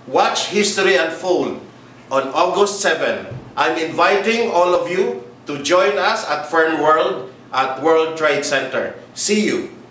Watch history unfold on August 7. I'm inviting all of you to join us at FERN World at World Trade Center. See you!